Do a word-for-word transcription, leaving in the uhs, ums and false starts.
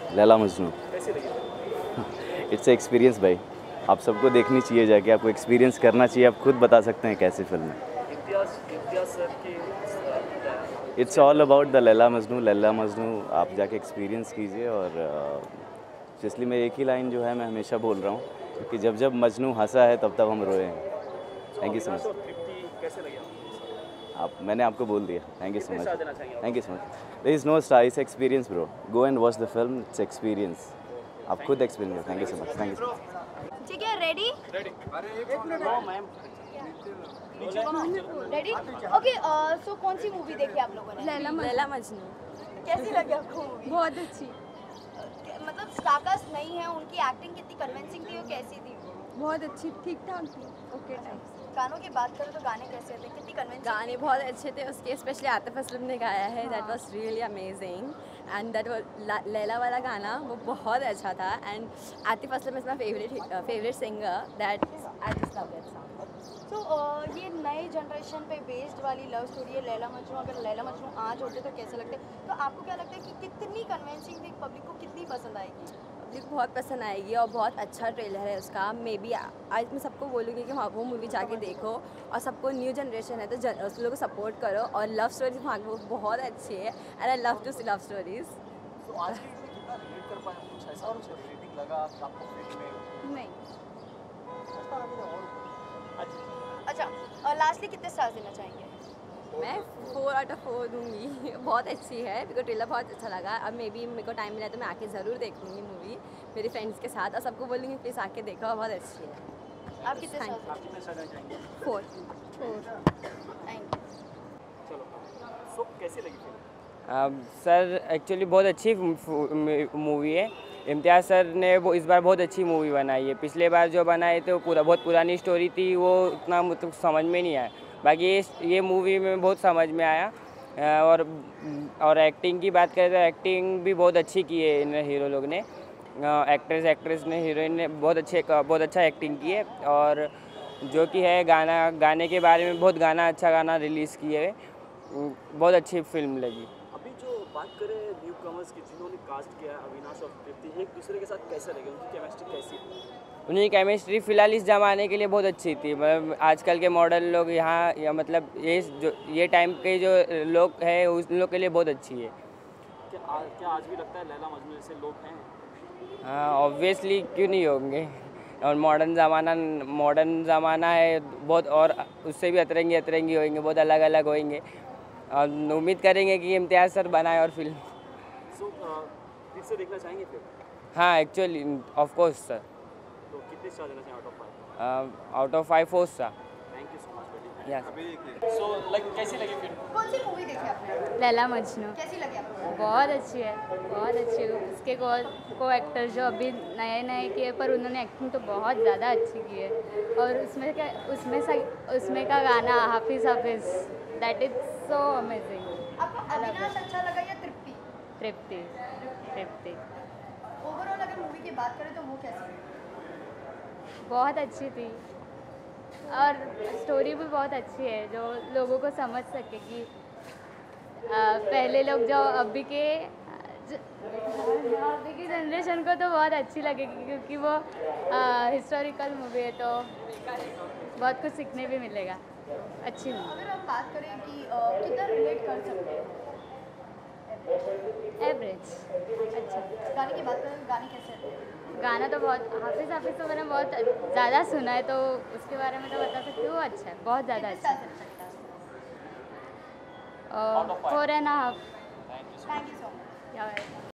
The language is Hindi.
लैला मजनू। कैसी लगी? इट्स एक्सपीरियंस भाई, आप सबको देखनी चाहिए, जाके आपको एक्सपीरियंस करना चाहिए। आप खुद बता सकते हैं कैसी फिल्म है। इम्तियाज इम्तियाज सर की it's all about the Laila Majnu. Laila Majnu आप जाके एक्सपीरियंस कीजिए। और इसलिए मैं एक ही लाइन जो है मैं हमेशा बोल रहा हूँ कि जब जब मजनू हंसा है तब तब हम रोए हैं। Thank you so much. कैसे लगे आप मैंने आपको बोल दिया। थैंक यू सो कितने मच। स्टार देना चाहेंगे? Thank you so much. There is no star, it's experience bro. Go and watch the film, it's experience. आप खुद experience. Thank you so much. Thank you. ठीक है, रेडी रेडी? एक minute ma'am. Ready okay. So कौन सी मूवी देखी आप लोगों ने? लैला लैला मजनू कैसी लगी आपको मूवी? बहुत अच्छी, मतलब स्टारकास्ट नहीं है, उनकी एक्टिंग कितनी कन्विंसिंग थी और कैसी थी? बहुत अच्छी, ठीक ठाक थी, ओके टाइप। गानों की बात करें तो गाने कैसे थे, कितनी कन्विंसिंग? गाने बहुत अच्छे थे उसके, स्पेशली आतिफ असलम ने गाया है। That was really amazing and that was Laila वाला गाना, वो बहुत अच्छा था। And Atif Aslam is my favourite favourite singer, that I just love that song. तो ये नई जनरेशन पे बेस्ड वाली लव स्टोरी है लैला मजनू। अगर लैला मजनू आज होते तो कैसे लगते? तो आपको क्या लगता है कि कितनी कन्विंसिंग थी, पब्लिक को कितनी पसंद आएगी? पब्लिक को बहुत पसंद आएगी और बहुत अच्छा ट्रेलर है उसका। मे बी आज मैं सबको बोलूँगी कि हाँ वो मूवी जाके देखो, और सबको न्यू जनरेशन है तो जन, उस लोगों को सपोर्ट करो। और लव स्टोरीज वहाँ वो बहुत अच्छी है and I love to see love stories. तो आज की वीडियो कितना रिलेट कर पाए? कुछ ऐसा कुछ रिलेटिंग लगा आपको फिल्म में? नहीं, अच्छा, और लास्टली कितने स्टार्स देना चाहेंगे? मैं फोर आउट ऑफ फोर दूँगी। बहुत अच्छी है, मेरे को ट्रेलर बहुत अच्छा लगा। अब मे बी मेरे को टाइम मिला तो मैं आके ज़रूर देखूँगी मूवी मेरी फ्रेंड्स के साथ, और सबको बोलूँगी प्लीज़ आके देखो, बहुत अच्छी है। आप कितने Thank स्टार्स? आप कितने स्टार देना चाहेंगे? फोर। Thank you. चलो, सो कैसी लगी फिल्म? अब सर एक्चुअली बहुत अच्छी मूवी है। इम्तियाज़ सर ने वो इस बार बहुत अच्छी मूवी बनाई है। पिछले बार जो बनाए थे वो पूरा बहुत पुरानी स्टोरी थी, वो उतना मतलब समझ में नहीं आया। बाकी ये ये मूवी में बहुत समझ में आया। और और एक्टिंग की बात करें तो एक्टिंग भी बहुत अच्छी की है इन हीरो लोग ने। एक्ट्रेस एक्ट्रेस ने हीरोइन ने बहुत अच्छे बहुत अच्छा एक्टिंग की है। और जो कि है गाना गाने के बारे में बहुत गाना अच्छा गाना रिलीज़ किए है। बहुत अच्छी फिल्म लगी। अभी जो बात करें न्यू कमर्स की जिन्होंने कास्ट किया है, अविनाश और तृप्ति, एक दूसरे के साथ कैसे लगे? उनकी केमिस्ट्री कैसी है? उनकी केमिस्ट्री फ़िलहाल इस ज़माने के लिए बहुत अच्छी थी। मतलब आजकल के मॉडल लोग यहाँ या मतलब ये जो ये टाइम के जो लोग हैं उन लोग के लिए बहुत अच्छी है। क्या आ, क्या आज भी लगता है लैला मजनू जैसे लोग हैं? हाँ ऑब्वियसली, क्यों नहीं होंगे। और मॉडर्न ज़माना मॉडर्न ज़माना है बहुत, और उससे भी अतरंगी अतरंगी होंगे, बहुत अलग अलग होंगे। और उम्मीद करेंगे कि इम्तियाज़ सर बनाए और फिल्म। सो फिर से देखना चाहेंगे फिर? हाँ एक्चुअली ऑफ कोर्स सर। तो कितने स्टार देना चाहिए out of five? Out of five four sir. Thank you so much. Yes. So like कैसी लगी फिल्म? कौन सी मूवी देखी आपने? लैला मजनू कैसी लगी आपको? बहुत अच्छी है, बहुत अच्छी है। उसके को को एक्टर जो अभी नए नए किए, पर उन्होंने एक्टिंग तो बहुत ज़्यादा अच्छी की है। और उसमें क्या उसमें सा, उसमें का गाना हाफिज़ हाफिज़, दैट इज़ सो अमेजिंग। आपको अविनाश अच्छा लगा या तृप्ति? तृप्ति तृप्ति ओवरऑल अगर मूवी की बात करें तो वो कैसी है? बहुत अच्छी थी, और स्टोरी भी बहुत अच्छी है जो लोगों को समझ सके कि आ, पहले लोग जो अभी के ज, अभी की जनरेशन को तो बहुत अच्छी लगेगी, क्योंकि वो हिस्टोरिकल मूवी है तो बहुत कुछ सीखने भी मिलेगा। अच्छी मूवी। अगर आप बात करें कि अ, कितना रिलेट कर सकते हैं? एवरेज अच्छा। गाने की बात करें, गाने कैसे हैं? गाना तो बहुत हाफिज़ हाफिज़ तो मैंने बहुत ज़्यादा सुना है, तो उसके बारे में तो बता सकती हूँ। अच्छा है, बहुत ज़्यादा कितने अच्छा स्टार देना सकता है? है। Four and half. Thank you so much. या